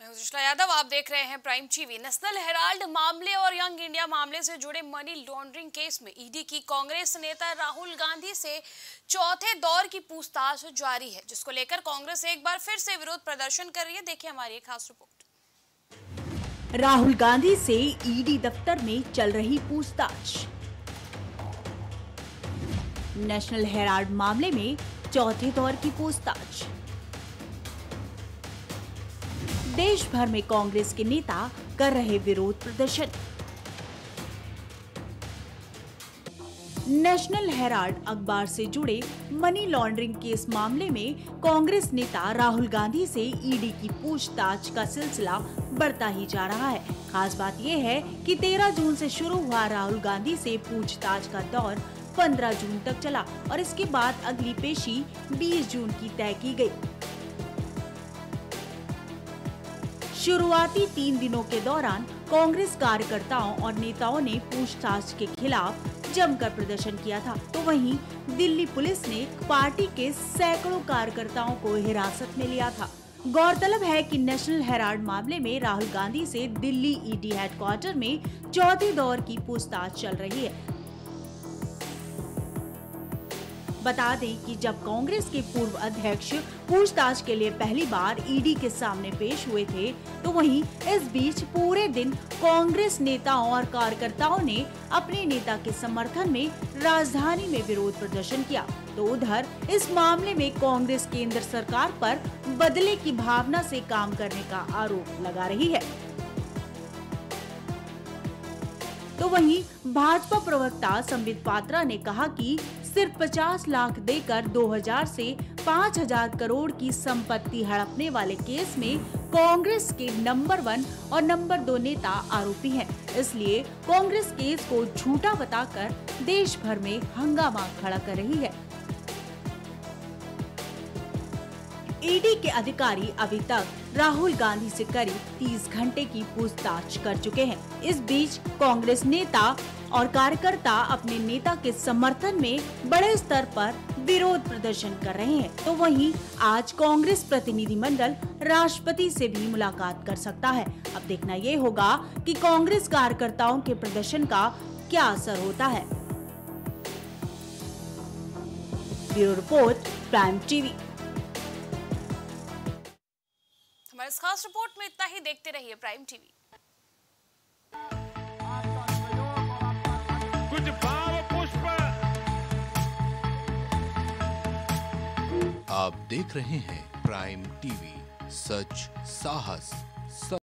मैं सुषमा यादव, आप देख रहे हैं प्राइम टीवी। नेशनल हेराल्ड मामले और यंग इंडिया मामले से जुड़े मनी लॉन्ड्रिंग केस में ईडी की कांग्रेस नेता राहुल गांधी से चौथे दौर की पूछताछ जारी है, जिसको लेकर कांग्रेस एक बार फिर से विरोध प्रदर्शन कर रही है। देखिए हमारी एक खास रिपोर्ट। राहुल गांधी से ईडी दफ्तर में चल रही पूछताछ। नेशनल हेराल्ड मामले में चौथे दौर की पूछताछ। देश भर में कांग्रेस के नेता कर रहे विरोध प्रदर्शन। नेशनल हेराल्ड अखबार से जुड़े मनी लॉन्ड्रिंग केस मामले में कांग्रेस नेता राहुल गांधी से ईडी की पूछताछ का सिलसिला बढ़ता ही जा रहा है। खास बात यह है कि 13 जून से शुरू हुआ राहुल गांधी से पूछताछ का दौर 15 जून तक चला और इसके बाद अगली पेशी 20 जून की तय की गई। शुरुआती 3 दिनों के दौरान कांग्रेस कार्यकर्ताओं और नेताओं ने पूछताछ के खिलाफ जमकर प्रदर्शन किया था, तो वहीं दिल्ली पुलिस ने पार्टी के सैकड़ों कार्यकर्ताओं को हिरासत में लिया था। गौरतलब है कि नेशनल हेराल्ड मामले में राहुल गांधी से दिल्ली ईडी हेडक्वार्टर में चौथे दौर की पूछताछ चल रही है। बता दें कि जब कांग्रेस के पूर्व अध्यक्ष पूछताछ के लिए पहली बार ईडी के सामने पेश हुए थे, तो वहीं इस बीच पूरे दिन कांग्रेस नेताओं और कार्यकर्ताओं ने अपने नेता के समर्थन में राजधानी में विरोध प्रदर्शन किया। तो उधर इस मामले में कांग्रेस केंद्र सरकार पर बदले की भावना से काम करने का आरोप लगा रही है। तो वहीं भाजपा प्रवक्ता संबित पात्रा ने कहा कि सिर्फ 50 लाख देकर 2000 से 5000 करोड़ की संपत्ति हड़पने वाले केस में कांग्रेस के नंबर 1 और नंबर 2 नेता आरोपी हैं। इसलिए कांग्रेस केस को झूठा बताकर देश भर में हंगामा खड़ा कर रही है। ईडी के अधिकारी अभी तक राहुल गांधी से करीब 30 घंटे की पूछताछ कर चुके हैं। इस बीच कांग्रेस नेता और कार्यकर्ता अपने नेता के समर्थन में बड़े स्तर पर विरोध प्रदर्शन कर रहे हैं। तो वहीं आज कांग्रेस प्रतिनिधिमंडल राष्ट्रपति से भी मुलाकात कर सकता है। अब देखना ये होगा कि कांग्रेस कार्यकर्ताओं के प्रदर्शन का क्या असर होता है। Bureau report, prime TV. हमारे इस खास रिपोर्ट में इतना ही। देखते रहिए प्राइम टीवी। कुछ भाव पुष्प। आप देख रहे हैं प्राइम टीवी, सच साहस